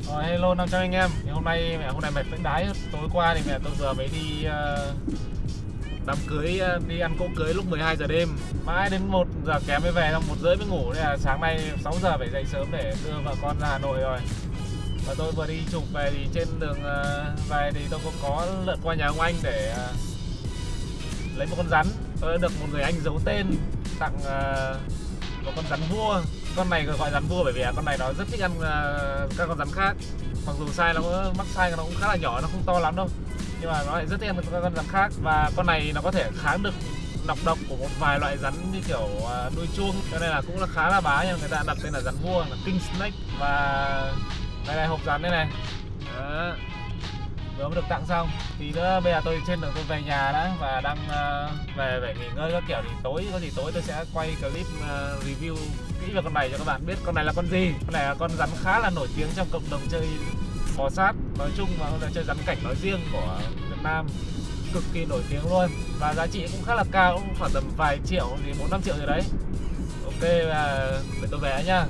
Rồi, hello 500 anh em. Thì hôm nay mệt vãi đái. Tối qua thì tôi vừa mới đi đám cưới, đi ăn cỗ cưới lúc 12 giờ đêm. Mãi đến 1 giờ kém mới về, xong 1 rưỡi mới ngủ. Nên là sáng nay 6 giờ phải dậy sớm để đưa vợ con ra Hà Nội rồi. Và tôi vừa đi chụp về thì trên đường về thì tôi có lượn qua nhà ông anh để lấy một con rắn. Tôi đã được một người anh giấu tên tặng một con rắn vua. Con này gọi rắn vua bởi vì con này nó rất thích ăn các con rắn khác. Mặc dù size nó mắc size nó cũng khá là nhỏ, nó không to lắm đâu, nhưng mà nó lại rất thích ăn các con rắn khác. Và con này nó có thể kháng được nọc độc của một vài loại rắn như kiểu đuôi chuông, cho nên là cũng là khá là bá. Nhưng người ta đặt tên là rắn vua, là King Snake. Và đây này, hộp rắn đây này. Đó, vừa mới được tặng xong. Thì nữa bây giờ tôi trên đường tôi về nhà đã, và đang về nghỉ ngơi các kiểu. Thì tối tôi sẽ quay clip review kỹ về con này cho các bạn biết con này là con gì. Con này là con rắn khá là nổi tiếng trong cộng đồng chơi bò sát nói chung, và chơi rắn cảnh nói riêng của Việt Nam, cực kỳ nổi tiếng luôn. Và giá trị cũng khá là cao, cũng khoảng tầm vài triệu, thì 4-5 triệu rồi đấy. Ok, và để tôi về nhá.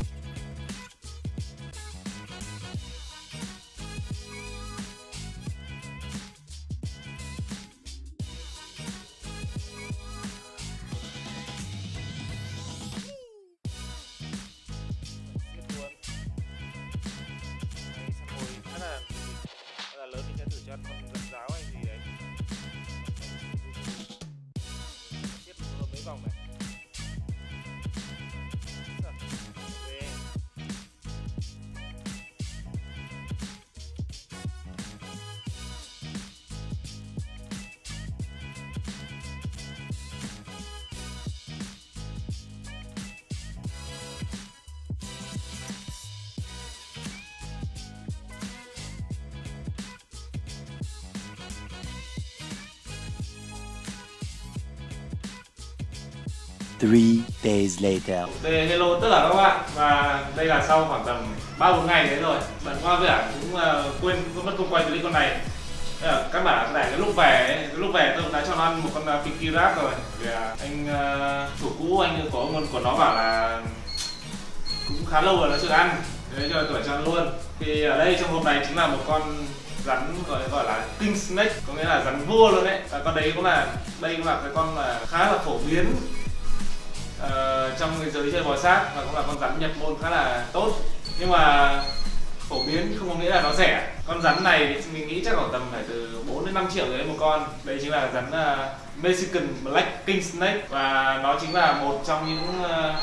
Lớn thì sẽ thử cho con rắn ráo hay gì đấy. Tiếp mấy vòng này. Three days later. Hello tất cả các bạn. Và đây là sau khoảng tầm 3-4 ngày đấy rồi. Bạn qua với cũng quên mất không quay clip con này. Các bạn để cái lúc về tôi cũng đã cho nó ăn một con Pinky Rat rồi. Vì anh chủ cũ, anh có con của nó bảo là cũng khá lâu rồi nó chưa ăn, thế cho tôi cho ăn luôn. Thì ở đây trong hộp này chính là một con rắn gọi là King Snake, có nghĩa là rắn vua luôn đấy. Và con đấy cũng là cái con mà khá là phổ biến trong cái giới chơi bò sát, và cũng là con rắn nhập môn khá là tốt. Nhưng mà phổ biến không có nghĩa là nó rẻ. Con rắn này thì mình nghĩ chắc khoảng tầm phải từ 4-5 triệu đấy một con. Đây chính là rắn Mexican Black King Snake, và nó chính là một trong những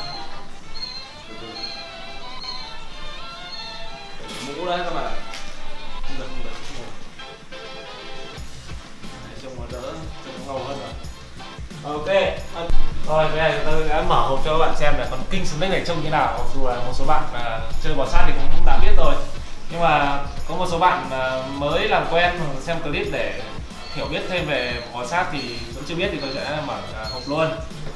mũ đấy các bạn ạ. Không được. Trông nó đỡ, trông nó ngầu hơn rồi. Ok, rồi bây giờ tôi đã mở hộp cho các bạn xem là con King Snake này trông như nào. Mặc dù là một số bạn chơi bò sát thì cũng đã biết rồi, nhưng mà có một số bạn mới làm quen xem clip để hiểu biết thêm về bò sát thì vẫn chưa biết, thì tôi sẽ mở hộp luôn.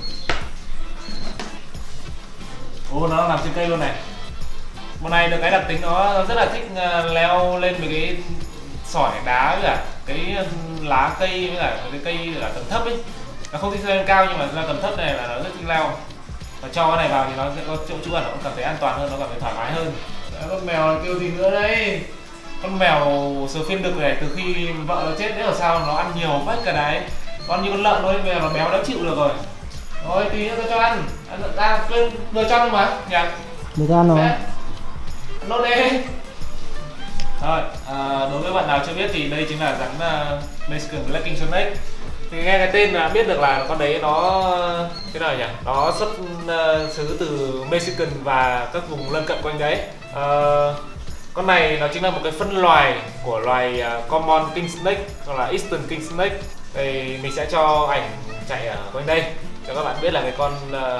Nó nằm trên cây luôn này. Con này được cái đặc tính nó rất là thích leo lên với cái sỏi đá với cả cái lá cây, với cả cái cây ở tầm thấp ấy. Nó không thích lên cao, nhưng mà ra tầm thấp này là nó rất thích leo. Và cho cái này vào thì nó sẽ có chỗ trú ẩn, nó cũng cảm thấy an toàn hơn, nó cảm thấy thoải mái hơn. Con mèo này kêu gì nữa đấy? Con mèo sờ phiên đực này, từ khi vợ nó chết đấy ở sao nó ăn nhiều vách cả đấy. Con như con lợn thôi, mèo nó béo đã chịu được rồi. Rồi tí nữa tôi cho ăn. Ra quên vừa cho ăn mà nhỉ? Được ăn rồi. Nốt đi. Rồi, đối với bạn nào chưa biết thì đây chính là rắn Mexican Black King Snake. Thì nghe cái tên là biết được là con đấy nó thế nào nhỉ? Nó xuất xứ từ Mexican và các vùng lân cận quanh đấy. Con này nó chính là một cái phân loài của loài Common King Snake, hoặc là Eastern King Snake. Thì mình sẽ cho ảnh chạy ở quanh đây cho các bạn biết là cái con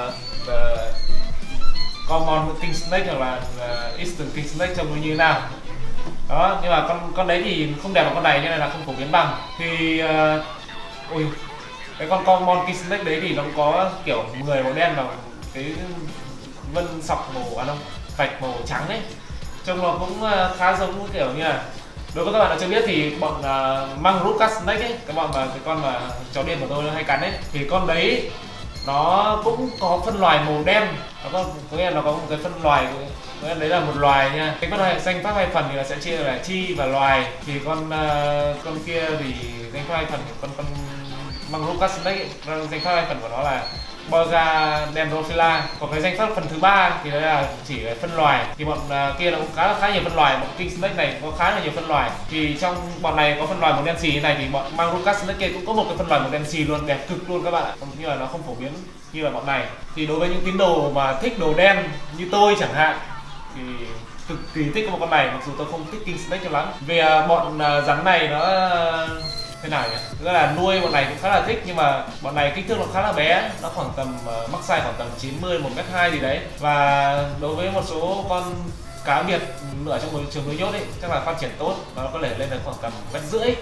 Common King Snake hoặc là Eastern King Snake trông nó như thế nào. Đó, nhưng mà con đấy thì không đẹp bằng con này, cho nên là không phổ biến bằng. Thì cái con Common King Snake đấy thì nó có kiểu người màu đen và cái vân sọc màu vạch màu trắng ấy, trông nó cũng khá giống kiểu như là, đối với các bạn nào chưa biết thì bọn Mangruka Snake ấy, cái con mà chó điên của tôi hay cắn ấy, thì con đấy nó cũng có phân loài màu đen, có nghĩa là nó có một cái phân loài, có nghĩa đấy là một loài nha. Cái danh pháp hai phần thì là sẽ chia là chi và loài. Thì con kia thì danh pháp hai phần, con Mangrucus snake danh pháp hai phần của nó là Borgia dendrophila. Còn cái danh pháp phần thứ ba thì đấy là chỉ về phân loài. Thì bọn kia nó cũng khá nhiều phân loài, bọn king snake này có khá là nhiều phân loài. Thì trong bọn này có phân loài màu đen xì như này thì bọn Mangrucus snake kia cũng có một cái phân loài màu đen xì luôn, đẹp cực luôn các bạn ạ. Nhưng mà nó không phổ biến như là bọn này. Thì đối với những tín đồ mà thích đồ đen như tôi chẳng hạn thì cực kỳ thích một con này, mặc dù tôi không thích king snake cho lắm. Vì bọn rắn này nó thế nào nhỉ? Tức là nuôi bọn này cũng khá là thích, nhưng mà bọn này kích thước nó khá là bé, nó khoảng tầm mắc size khoảng tầm 90 1m2 gì đấy. Và đối với một số con cá biệt ở trong trường nuôi nhốt ấy chắc là phát triển tốt, nó có thể lên đến khoảng tầm 1,5 m.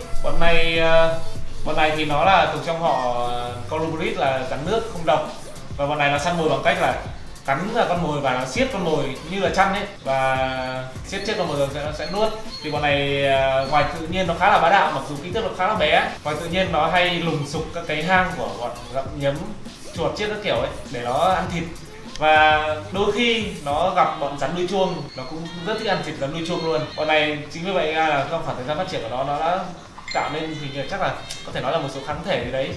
Bọn này thì nó là thuộc trong họ Colubrid là rắn nước không độc, và bọn này nó săn mồi bằng cách là cắn ra con mồi và nó siết con mồi như là chăn ấy, và siết chết con mồi rồi nó sẽ nuốt. Thì bọn này ngoài tự nhiên nó khá là bá đạo, mặc dù kích thước nó khá là bé. Ngoài tự nhiên nó hay lùng sục các cái hang của bọn gặm nhấm, chuột chết các kiểu ấy để nó ăn thịt. Và đôi khi nó gặp bọn rắn đuôi chuông, nó cũng rất thích ăn thịt rắn đuôi chuông luôn. Bọn này chính vì vậy là trong khoảng thời gian phát triển của nó đã tạo nên thì chắc là có thể nói là một số kháng thể gì đấy,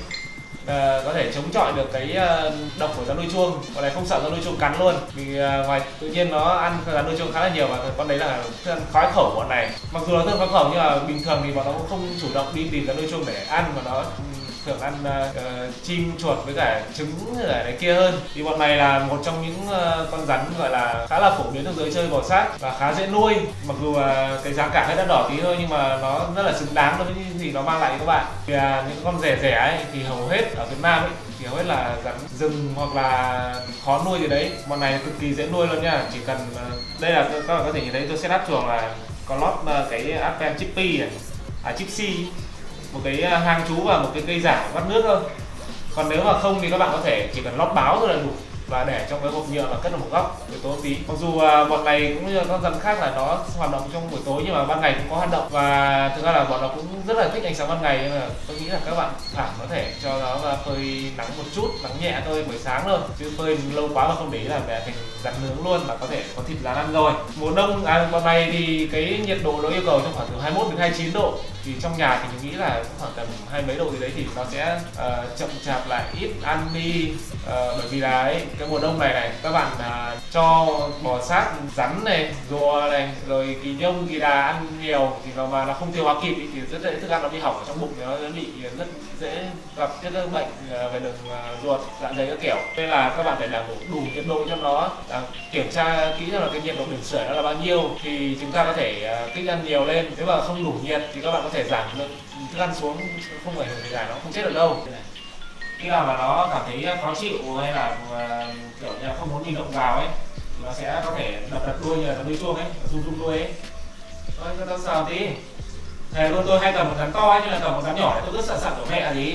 có thể chống chọi được cái độc của rắn đuôi chuông. Con này không sợ rắn đuôi chuông cắn luôn, vì ngoài tự nhiên nó ăn rắn đuôi chuông khá là nhiều, và con đấy là thức ăn khoái khẩu của bọn này. Mặc dù nó thức ăn khoái khẩu nhưng mà bình thường thì bọn nó cũng không chủ động đi tìm rắn đuôi chuông để ăn, mà nó thường ăn chim chuột với cả trứng ở đấy kia hơn. Thì bọn này là một trong những con rắn gọi là khá là phổ biến trong giới chơi bò sát và khá dễ nuôi. Mặc dù cái giá cả hơi đắt đỏ tí thôi, nhưng mà nó rất là xứng đáng đối với những gì nó mang lại cho các bạn. Vì những con rẻ rẻ ấy thì hầu hết ở Việt Nam ấy thì hầu hết là rắn rừng hoặc là khó nuôi gì đấy. Bọn này cực kỳ dễ nuôi luôn nha, chỉ cần đây là các bạn có thể nhìn thấy tôi set up chuồng là có lót cái Advent Chippy này, Chipsy, một cái hang trú và một cái cây giả vắt nước thôi. Còn nếu mà không thì các bạn có thể chỉ cần lót báo thôi là đủ, và để trong cái hộp nhựa và cất vào một góc buổi tối tí. Mặc dù bọn này cũng như các rắn khác là nó hoạt động trong buổi tối, nhưng mà ban ngày cũng có hoạt động, và thực ra là bọn nó cũng rất là thích ánh sáng ban ngày. Nhưng mà tôi nghĩ là các bạn thẳng có thể cho nó phơi nắng một chút, nắng nhẹ thôi buổi sáng thôi, chứ phơi lâu quá mà không để ý là thành rắn nướng luôn, là có thể có thịt rán ăn rồi. Mùa đông bọn này thì cái nhiệt độ nó yêu cầu trong khoảng từ 21 đến 29 độ, thì trong nhà thì mình nghĩ là khoảng tầm 20 mấy độ gì đấy thì nó sẽ chậm chạp lại, ít ăn đi. Bởi vì là ấy, cái mùa đông này các bạn cho bò sát, rắn này, rùa này, rồi kỳ nhông, kỳ đà ăn nhiều thì nó không tiêu hóa kịp thì rất dễ thức ăn nó bị hỏng ở trong bụng, thì nó bị rất dễ gặp các bệnh về đường ruột, dạ dày các kiểu. Nên là các bạn phải đảm bảo đủ nhiệt độ cho nó, kiểm tra kỹ là cái nhiệt độ đỉnh sưởi nó là bao nhiêu thì chúng ta có thể kích ăn nhiều lên. Nếu mà không đủ nhiệt thì các bạn có thể giảm lượng thức ăn xuống, không ảnh hưởng gì cả, nó không chết được đâu. Khi nào mà nó cảm thấy khó chịu hay là kiểu như là không muốn đi động vào ấy, nó sẽ có thể đập đuôi như là đuôi chuông ấy, rung đuôi ấy. Thôi cho tao sờ tí. Thề luôn, tôi hay cầm một rắn to ấy, nhưng là cầm một rắn nhỏ ấy, tôi rất sợ của mẹ gì.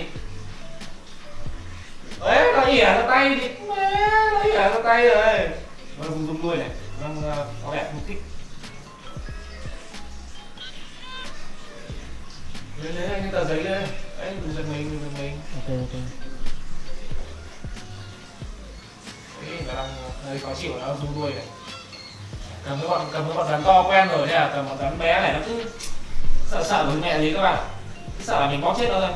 Đấy, nó ỉa ra tay thì nó ỉa ra tay rồi. Nó rung đuôi này, nó có vẻ không thích. Lấy cái tờ giấy đây. Đấy, đừng giật mình. Ok. Đấy, nó đang hơi khó chịu, nó rung đuôi này. Cầm cái bọn rắn to quen rồi, thế là cầm bọn rắn bé này nó cứ sợ với mẹ gì các bạn. Cứ sợ là mình bóp chết nó thôi.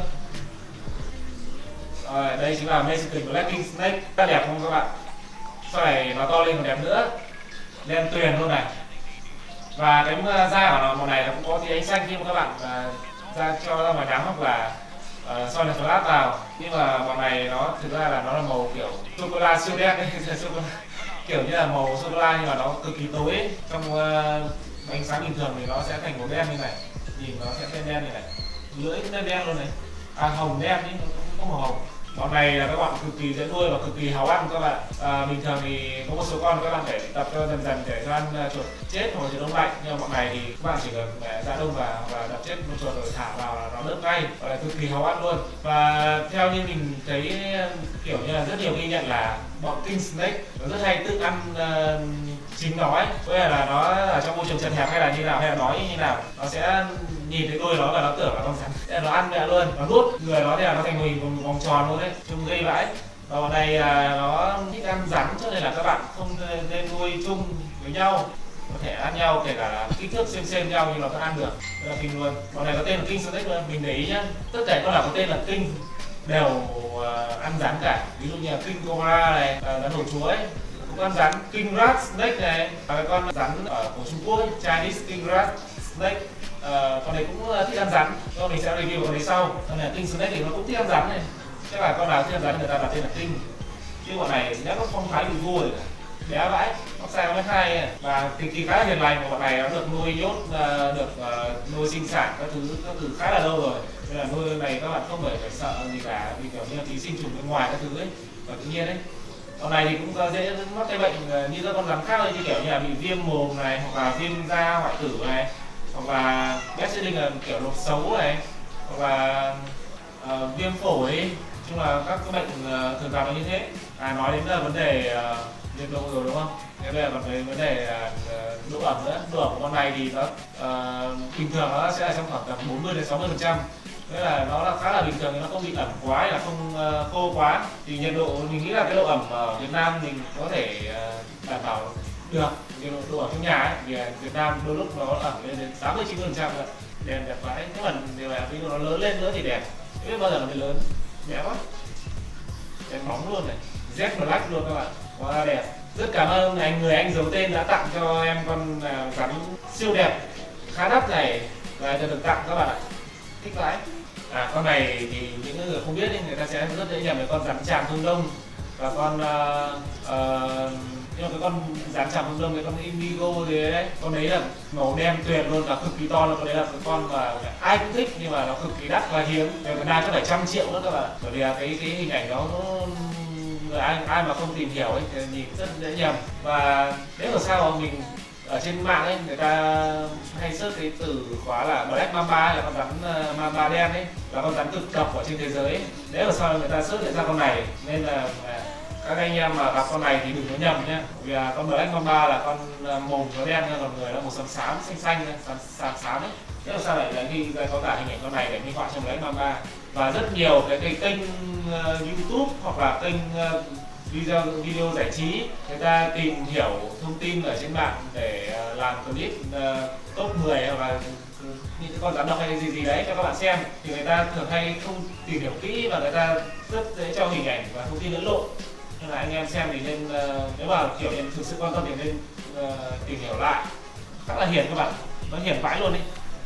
Rồi, đây chính là Mexican Black King Snake. Rất đẹp không các bạn? Sau này nó to lên còn đẹp nữa. Đen tuyền luôn này. Và cái da của nó màu này nó cũng có tí ánh xanh khi mà các bạn ra cho ra ngoài nắng, hoặc là soi đèn flash vào. Nhưng mà bọn này nó thực ra là nó là màu kiểu sô cô la siêu đen ấy. Kiểu như là màu sô cô la nhưng mà nó cực kỳ tối ấy. Trong ánh sáng bình thường thì nó sẽ thành màu đen như này, nhìn nó sẽ đen như này, lưỡi cũng đen luôn này, hồng đen chứ không màu hồng. Bọn này là các bạn cực kỳ dễ nuôi và cực kỳ háo ăn các bạn. Bình thường thì có một số con các bạn phải tập cho dần để cho ăn chuột chết hoặc chuột đông lạnh, nhưng mà bọn này thì các bạn chỉ cần ra đông vào và đập chết con chuột rồi thả vào là nó đớp ngay, và là cực kỳ háo ăn luôn. Và theo như mình thấy kiểu như là rất nhiều ghi nhận là bọn king snake nó rất hay tự ăn chính nó ấy, có nghĩa là nó ở trong môi trường chật hẹp hay là như nào, hay là đói như nào, nó sẽ nhìn thấy đuôi nó và nó tưởng là con rắn, nó ăn mẹ luôn, nó nuốt người nó thì là nó thành hình vòng tròn luôn đấy, trông gây vãi. Và bọn này nó thích ăn rắn, cho nên là các bạn không nên nuôi chung với nhau, có thể ăn nhau kể cả là kích thước xem nhau nhưng nó vẫn ăn được, rất là kinh luôn. Bọn này có tên là King Snake luôn, mình để ý nhá, tất cả con nào có tên là King đều ăn rắn cả. Ví dụ như là King Cobra này, rắn hổ chúa ấy cũng ăn rắn. King Rat Snake này, cái con rắn ở của Trung Quốc ấy, Chinese King Rat Snake, con này cũng thích ăn rắn. Cho mình sẽ review con này sau. Con này King Snake thì nó cũng thích ăn rắn này, chắc là con nào thích ăn rắn người ta đặt tên là King. Chứ bọn này nhá, nó không thái bị vua rồi cả, bé vãi, nó sai nó hai và thì khá là hiền lành. Của bọn này nó được nuôi nhốt, được nuôi sinh sản các thứ khá là lâu rồi, nên là nuôi này các bạn không phải sợ gì cả, vì kiểu như ký sinh trùng bên ngoài các thứ ấy và tự nhiên đấy. Con này thì cũng dễ mắc cái bệnh như các con rắn khác thôi, như kiểu như là bị viêm mồm này, hoặc là viêm da hoại tử này, hoặc là Bestseeding là kiểu độc xấu này, hoặc là viêm phổi. Chung là các cái bệnh thường gặp là như thế. Nói đến là vấn đề nhiệt độ rồi đúng không? Thế bây giờ còn về vấn đề độ ẩm nữa. Độ ẩm của con này thì nó bình thường nó sẽ là trong khoảng tầm 40 đến 60%. Thế là nó là khá là bình thường, nó không bị ẩm quá hay là không khô quá. Thì nhiệt độ mình nghĩ là cái độ ẩm ở Việt Nam mình có thể đảm bảo được. Nhiệt độ ở trong nhà ấy, vì Việt Nam đôi lúc nó ẩm lên đến 80-90% rồi. Đèn đẹp vãi. Thế mà điều này ví dụ nó lớn lên nữa thì đẹp. Thế bao giờ nó mới lớn? Đẹp quá. Đèn bóng luôn này, Z Black luôn các bạn, quá là đẹp. Rất cảm ơn người anh giấu tên đã tặng cho em con rắn siêu đẹp, khá đắt này, và được tặng các bạn ạ, thích vãi. Con này thì những người không biết thì người ta sẽ rất dễ nhầm với con rắn tràm Phương Đông và con nhưng mà cái con rắn tràm Phương Đông, cái con Indigo gì đấy, con đấy là màu đen tuyệt luôn, là cực kỳ to luôn. Con đấy là cái con mà ai cũng thích nhưng mà nó cực kỳ đắt và hiếm, Việt Nam có phải 100 triệu nữa các bạn, bởi vì là cái hình ảnh đó nó ai mà không tìm hiểu ấy thì nhìn rất dễ nhầm. Và nếu mà sao mà mình ở trên mạng ấy, người ta hay search cái từ khóa là Black Mamba, là con rắn mamba đen ấy, là con rắn cực độc ở trên thế giới ấy. Nếu mà sao người ta search ra con này, nên là các anh em mà gặp con này thì đừng có nhầm nhé, vì con Black Mamba là con mồm nó đen, còn người nó màu xám xám xanh xám ấy. Thế là sao lại ghi có cả hình ảnh con này để minh họa trong Black Mamba. Và rất nhiều cái kênh YouTube hoặc là kênh video giải trí, người ta tìm hiểu thông tin ở trên mạng để làm clip top 10 hoặc là những cái con rắn độc hay gì đấy cho các bạn xem, thì người ta thường hay không tìm hiểu kỹ và người ta rất dễ cho hình ảnh và thông tin lẫn lộn. Nên là anh em xem thì nên nếu mà kiểu như thực sự quan tâm thì nên tìm hiểu lại. Khá là hiền các bạn, nó hiền vãi luôn ấy.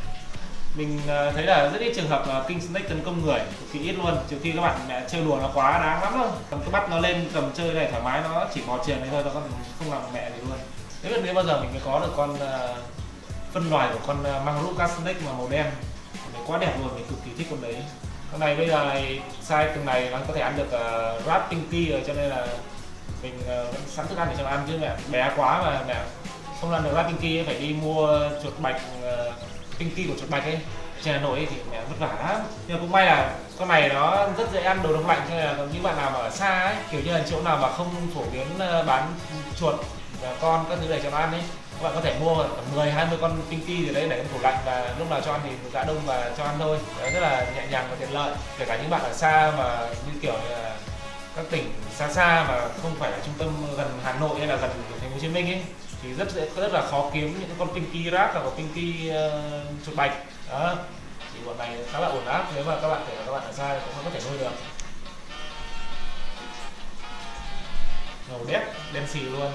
Mình thấy là rất ít trường hợp là King Snake tấn công người, cực kỳ ít luôn, trừ khi các bạn chơi đùa nó quá đáng lắm thôi. Cầm cái bắt nó lên cầm chơi này thoải mái, nó chỉ mò truyền này thôi, nó còn không làm mẹ gì luôn. Thế biết đến bao giờ mình mới có được con phân loài của con Mangruka Snake mà màu đen, này quá đẹp luôn, mình cực kỳ thích con đấy. Con này bây giờ này size từng này nó có thể ăn được Rat Pinky rồi, cho nên là mình vẫn sẵn thức ăn để cho nó ăn, chứ mẹ bé quá mà mẹ không ăn được Rat Pinky ấy, phải đi mua chuột bạch Pinky của chuột bạch ấy trên Hà Nội ấy, thì mẹ vất vả lắm. Nhưng mà cũng may là con này nó rất dễ ăn đồ đông lạnh, cho nên là những bạn nào mà ở xa ấy, kiểu như là chỗ nào mà không phổ biến bán chuột con các thứ để cho nó ăn ấy, các bạn có thể mua 10-20 con Pinky gì đấy để trong tủ lạnh, và lúc nào cho ăn thì giã đông và cho ăn thôi. Đấy, rất là nhẹ nhàng và tiện lợi. Kể cả những bạn ở xa mà như kiểu là các tỉnh xa mà không phải là trung tâm gần Hà Nội hay là gần thành phố Hồ Chí Minh ấy, thì rất là khó kiếm những con Pinky Rat hoặc là Pinky chuột bạch đó. Thì bọn này khá là ổn áp, nếu mà các bạn các bạn ở xa cũng có thể nuôi được. Màu đét đen xì luôn.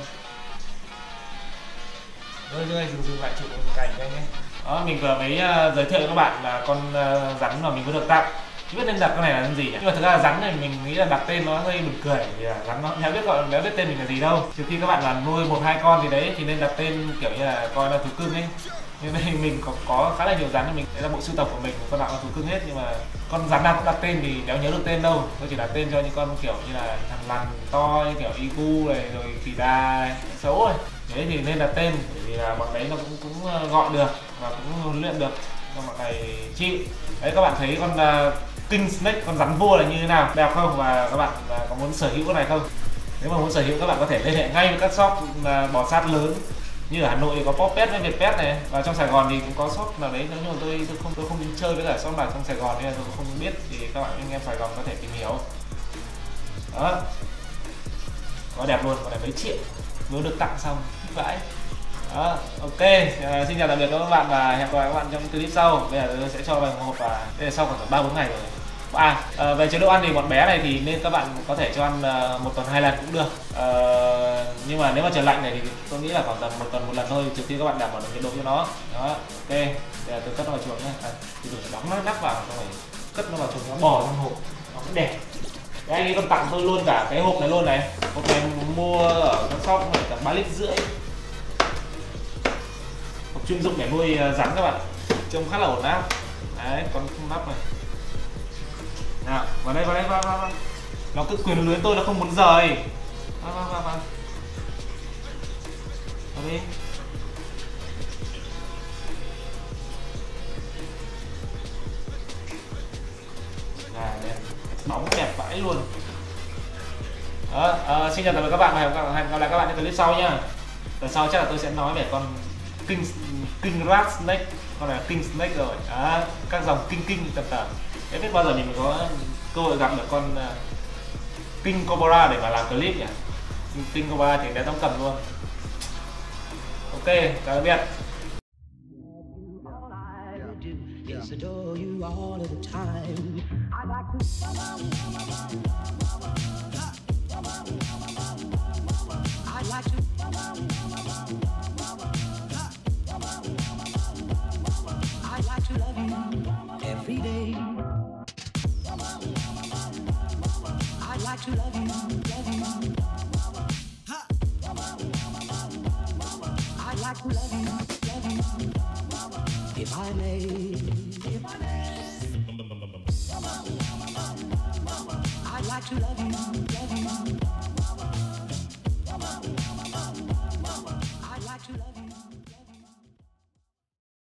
Rồi dừng lại chụp một cảnh đây nhé. Đó, mình vừa mới giới thiệu với các bạn là con rắn mà mình có được tặng. Chứ biết nên đặt con này là gì nhỉ? Nhưng mà thực ra là rắn này mình nghĩ là đặt tên nó hơi buồn cười, vì là rắn nó nếu biết tên mình là gì đâu. Trừ khi các bạn là nuôi 1-2 con gì đấy thì nên đặt tên kiểu như là coi là thú cưng ấy. Nhưng đây mình có khá là nhiều rắn, mình đấy là bộ sưu tập của mình, con nào là thú cưng hết, nhưng mà con rắn nào cũng đặt tên thì đéo nhớ được tên đâu. Tôi chỉ đặt tên cho những con kiểu như là thằn lằn to như kiểu Igu này, rồi kỳ đà xấu rồi. Đấy thì nên đặt tên, bởi vì là bọn đấy nó cũng gọi được và cũng huấn luyện được cho bọn này chịu. Đấy, các bạn thấy con King Snake, con rắn vua là như thế nào, đẹp không, và các bạn có muốn sở hữu con này không? Nếu mà muốn sở hữu các bạn có thể liên hệ ngay với các shop bò sát lớn như ở Hà Nội thì có Popet với Vietpet này, và trong Sài Gòn thì cũng có shop nào đấy, nhưng mà tôi không chơi với cả shop nào trong Sài Gòn nên là tôi không biết, thì các bạn anh em Sài Gòn có thể tìm hiểu. Đó, quá đẹp luôn, con này mấy triệu vừa được tặng xong thích vãi. Đó, ok, xin chào tạm biệt các bạn và hẹn gặp lại các bạn trong clip sau. Bây giờ tôi sẽ cho vào hộp và đây là sau khoảng 3-4 ngày rồi. Về chế độ ăn thì bọn bé này thì nên các bạn có thể cho ăn 1 tuần 2 lần cũng được. Nhưng mà nếu mà trời lạnh này thì tôi nghĩ là khoảng tầm 1 tuần 1 lần thôi, trước khi các bạn đảm bảo được nhiệt độ cho nó. Đó, ok, bây giờ tôi cất nó vào chuồng nhé. Thì tôi đóng nó nắp vào, xong rồi cất nó vào chuồng, nó bò trong hộp, nó cũng đẹp. Đấy, anh ấy còn tặng tôi luôn cả cái hộp này luôn này. Hộp này mua ở trong shop phải tầm 3,5 lít. Hộp chuyên dụng để nuôi rắn các bạn, trông khá là ổn áp. Đấy, còn nắp này. Nào, vào đây, vào. Nó cứ quyền lưới tôi, nó không muốn rời. Vào đi. Đẹp. Bóng đẹp vãi luôn. Đó, xin chào tạm biệt các bạn và hẹn gặp lại các bạn trong clip sau nhá. Lần sau chắc là tôi sẽ nói về con King Rat Snake, con này là King Snake rồi. Đó, các dòng King tầm. Thế biết bao giờ mình có cơ hội gặp được con King Cobra để mà làm clip nhỉ? King Cobra thì đã đóng cầm luôn. Ok, chào tạm biệt. Yes, adore you all of the time. I like to love you every day. I like to love you. I like to love you. If I may. I like to love you.